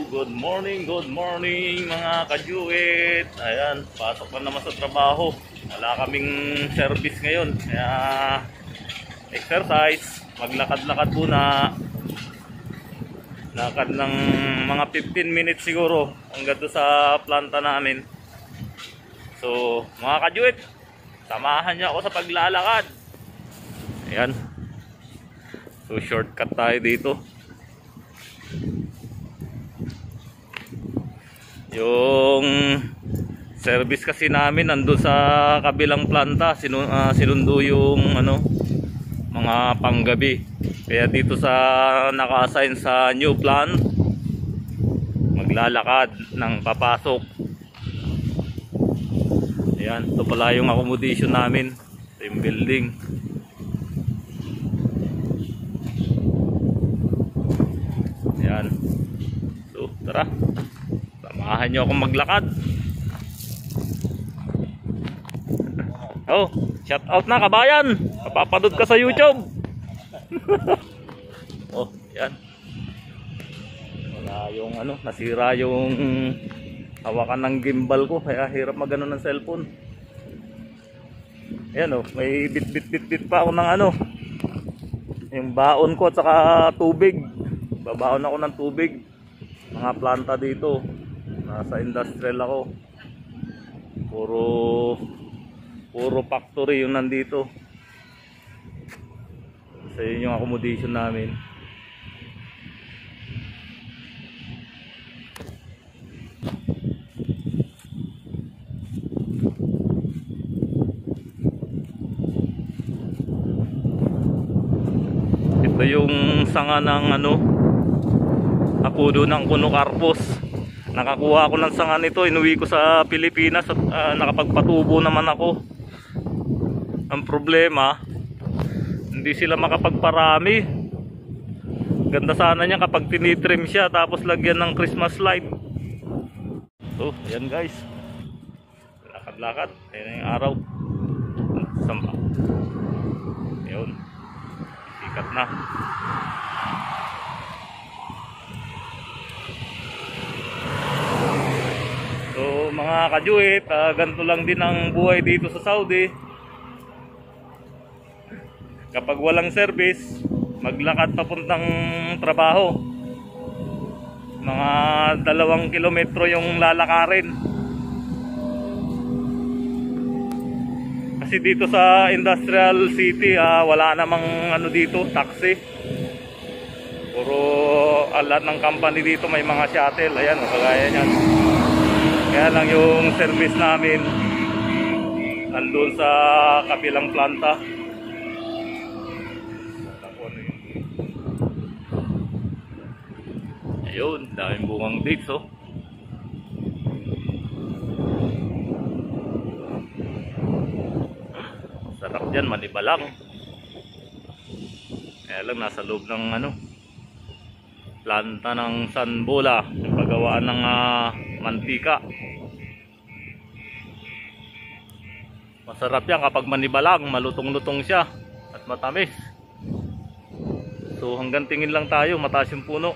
good morning mga kajuit. Ayan, pasok na naman sa trabaho. Wala kaming service ngayon. Kaya exercise, maglakad-lakad muna. Lakad ng mga 15 minutes siguro hanggang doon sa planta namin. So, mga kajuit, samahan niyo ako sa paglalakad. Ayan. So, shortcut tayo dito. Yung service kasi namin nandun sa kabilang planta, sinundo yung mga panggabi. Kaya dito sa naka-assign sa new plant, maglalakad ng papasok. Ayan, ito pala yung accommodation namin, yung building. Ayan. So, tara. Samahan nyo akong maglakad. Oh, shout out na kabayan. Papapanood ka sa YouTube. Oh, yan. Wala yung nasira yung hawakan ng gimbal ko, kaya hirap magano ng cellphone. Ayan oh, may bit pa ako ng yung baon ko at saka tubig. Babaon ako ng tubig. Mga planta dito. Nasa industrial ako. Puro factory yung nandito. So yun yung accommodation namin. Ito yung sanga ng puno ng Kuno Carpos. Nakakuha ako ng sanga nito, inuwi ko sa Pilipinas at nakapagpatubo naman ako. Ang problema, hindi sila makapagparami. Ganda sana niya kapag tinitrim siya tapos lagyan ng Christmas light. So, ayan guys. Lakad-lakad. Ayan yung araw. Sampa. Ayan. Sikat na. So mga kajuit, ganito lang din ang buhay dito sa Saudi. Kapag walang service, maglakad papuntang trabaho. Mga 2 kilometro yung lalakarin. Kasi dito sa industrial city, wala namang dito, taxi. Puro lahat ng company dito may mga shuttle. Ayan, kagaya niyan. Kaya lang yung service namin nandun sa kabilang planta. Ayun, daming bungang dates oh. Sarap dyan, manibalang. Kaya lang nasa loob ng planta ng Sanbola, yung paggawaan ng mantika. Masarap yan kapag manibalang, malutong-lutong siya at matamis. So hanggang tingin lang tayo, mataas yung puno.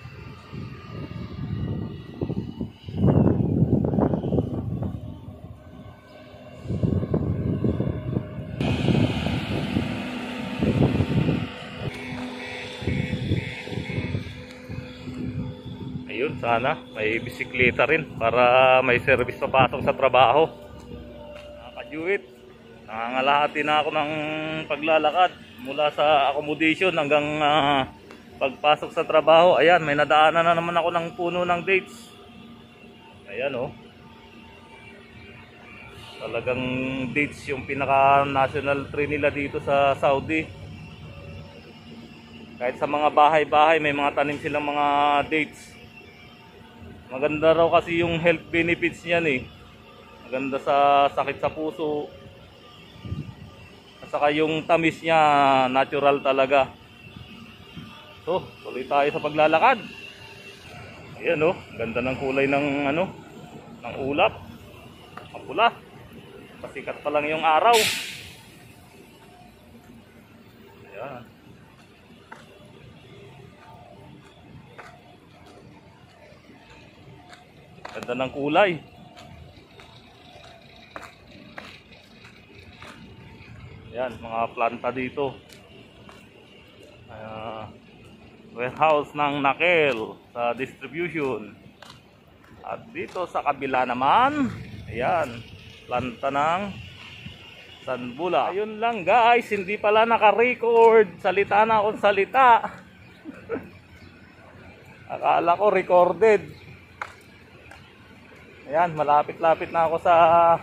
Ayun, sana may bisikleta rin para may service papasok sa trabaho. Nakajuit, nangangalahati na ako ng paglalakad mula sa accommodation hanggang pagpasok sa trabaho. Ayan, may nadaanan na naman ako ng puno ng dates. Ayan oh. Talagang dates yung pinaka national tree nila dito sa Saudi. Kahit sa mga bahay-bahay may mga tanim silang mga dates. Maganda raw kasi yung health benefits niyan eh. Maganda sa sakit sa puso. At saka yung tamis niya natural talaga. So, tuloy tayo sa paglalakad. Ayan oh, ganda ng kulay ng ng ulap. Mapula. Pasikat pa lang yung araw. Ayan. Ganda ng kulay. Yan, mga planta dito. Warehouse ng Nakel sa distribution. At dito sa kabila naman, ayan, planta ng Sanbula. Ayun lang guys, hindi pala naka-record. Salita na akong salita. Akala ko recorded. Ayan, malapit-lapit na ako sa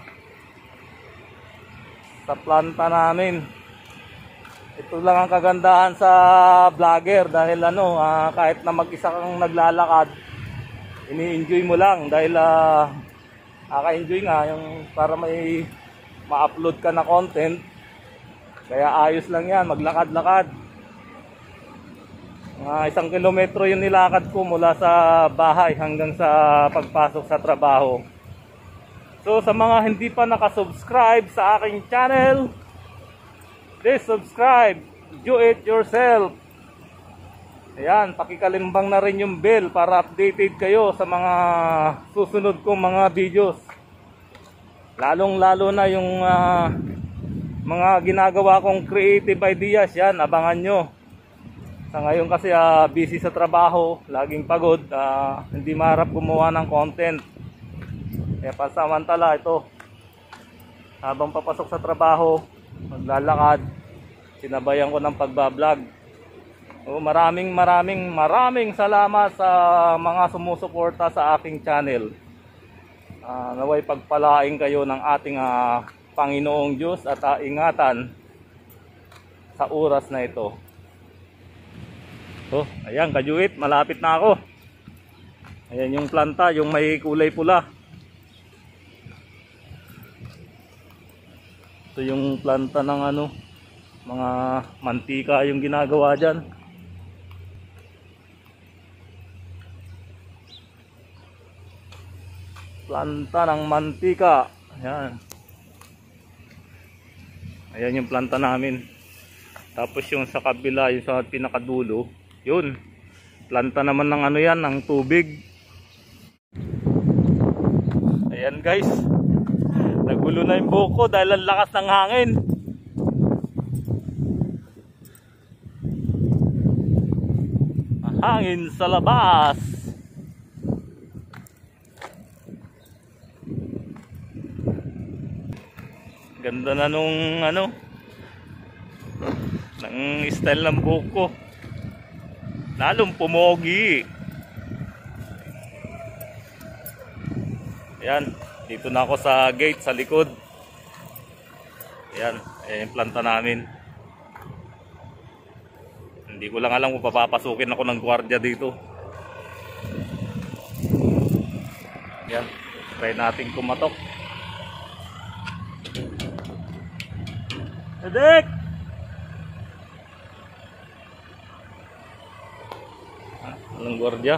planta namin. Ito lang ang kagandahan sa vlogger dahil kahit na mag-isa kang naglalakad, ini-enjoy mo lang dahil nakaka-enjoy nga yung para may ma-upload ka na content. Kaya ayos lang yan, maglakad-lakad. Mga 1 kilometro yung nilakad ko mula sa bahay hanggang sa pagpasok sa trabaho. So sa mga hindi pa nakasubscribe sa aking channel, please subscribe, do it yourself. Ayan, pakikalimbang na rin yung bell para updated kayo sa mga susunod kong mga videos. Lalong lalo na yung mga ginagawa kong creative ideas, yan, abangan nyo. Sa ngayon kasi busy sa trabaho, laging pagod, hindi maharap gumawa ng content. Kaya pansamantala ito, habang papasok sa trabaho, maglalakad, sinabayan ko ng pagbablog. Maraming salamat sa mga sumusuporta sa aking channel. Naway pagpalain kayo ng ating Panginoong Diyos at ingatan sa oras na ito. Ayan, kajuit, malapit na ako. Ayan yung planta, yung may kulay pula. Ito yung planta ng mga mantika yung ginagawa dyan. Planta ng mantika. Ayan. Ayan yung planta namin. Tapos yung sa kabila, yung sa pinakadulo, yun. Planta naman ng yan, ng tubig. Ayan guys. Nagulo na yung buko dahil ang lakas ng hangin. Hangin sa labas. Ganda na nung ng style ng buko. Lalong pumogi. Ayan, dito na ako sa gate sa likod. Ayan, yung planta namin. Hindi ko lang alam kung papapasukin ako ng gwardiya dito. Ayan, try natin kumatok. Edek! Walang gwardiya.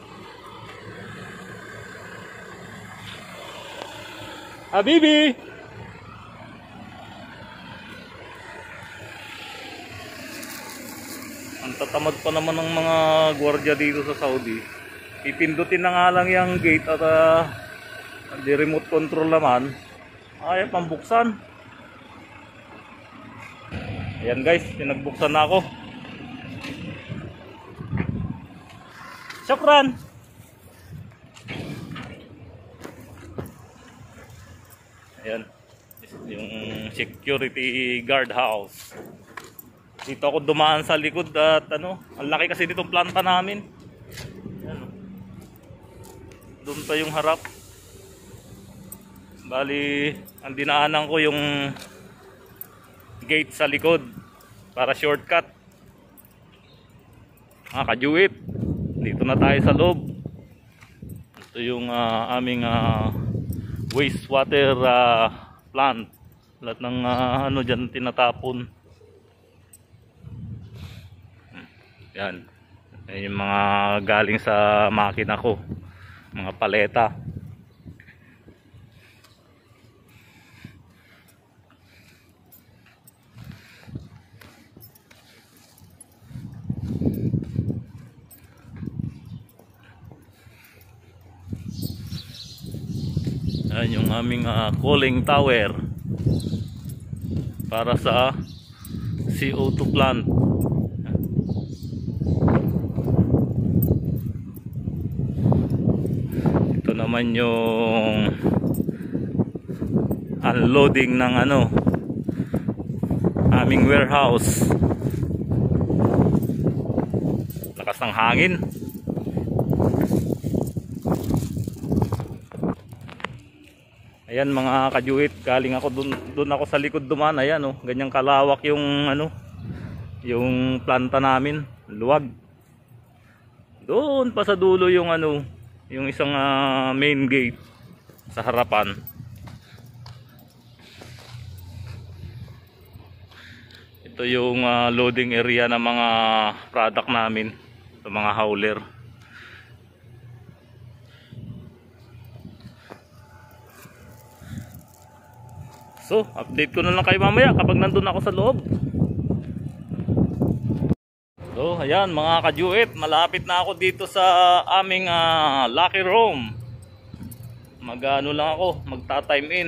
Habibi! Ang tatamad pa naman ng mga gwardiya dito sa Saudi. Pipindutin na nga lang yung gate at di remote control naman. Ay, pambuksan. Ayan guys, pinagbuksan na ako. Syukran! Ayan, yung security guard house. Dito ako dumaan sa likod at ang laki kasi ditong planta namin. Ayan. Doon pa yung harap. Bali, ang dinaanan ko yung gate sa likod para shortcut. Kajuit, dito na tayo sa loob. Ito yung aming wastewater plant. Lahat ng dyan tinatapon. Yan. Yan yung mga galing sa makina ko, mga paleta. Yan yung aming cooling tower para sa CO2 plant. Ito naman yung unloading ng aming warehouse. Lakas ng hangin. Ayan mga kajuit, galing ako dun ako sa likod duman. Ayan ganyang kalawak yung yung planta namin, luwag. Doon pa sa dulo yung yung isang main gate sa harapan. Ito yung loading area ng mga product namin, sa mga hauler. So, update ko na lang kayo mamaya kapag nandun ako sa loob. So, ayan mga kajuit, malapit na ako dito sa aming locker room. Mag-ano lang ako, magta-time in.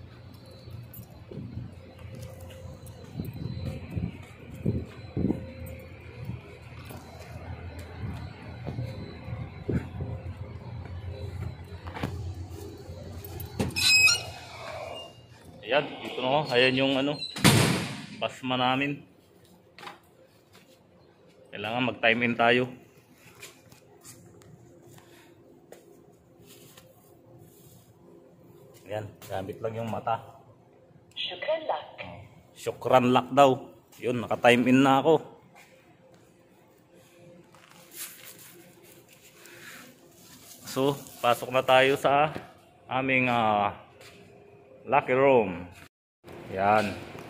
Ayan, dito na ako. Ayan yung pasma namin. Kailangan mag-time in tayo. Ayan, gamit lang yung mata. Shukran lak. Shukran lak daw. Yun, naka-time in na ako. So, pasok na tayo sa aming locker room. Yan.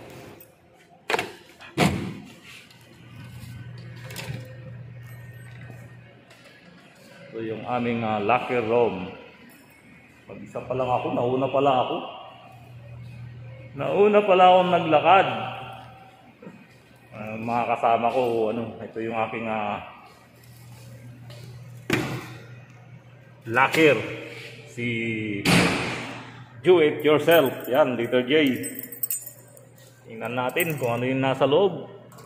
So yung aming locker room. Mag-isa pa lang ako, nauna pala ako. Nauna pala akong naglakad. Mga kasama ko, ito yung aking locker. Si Do it yourself. Yan, Dito J. Tingnan natin kung ano yung nasa loob.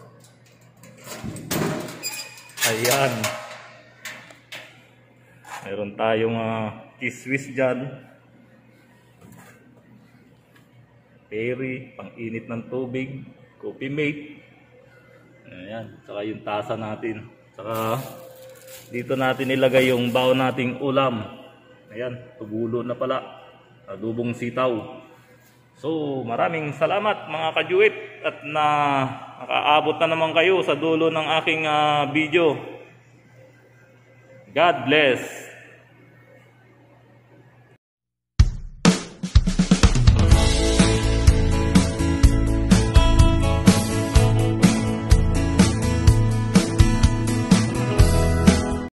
Ayan. Meron tayong kiswis dyan. Perry, pang-init ng tubig. Coffee mate. Ayan. Saka yung tasa natin. Saka dito natin ilagay yung baon nating ulam. Ayan, tubulo na pala. Adubong sitaw. So, maraming salamat mga kajuit at nakaabot na naman kayo sa dulo ng aking video. God bless.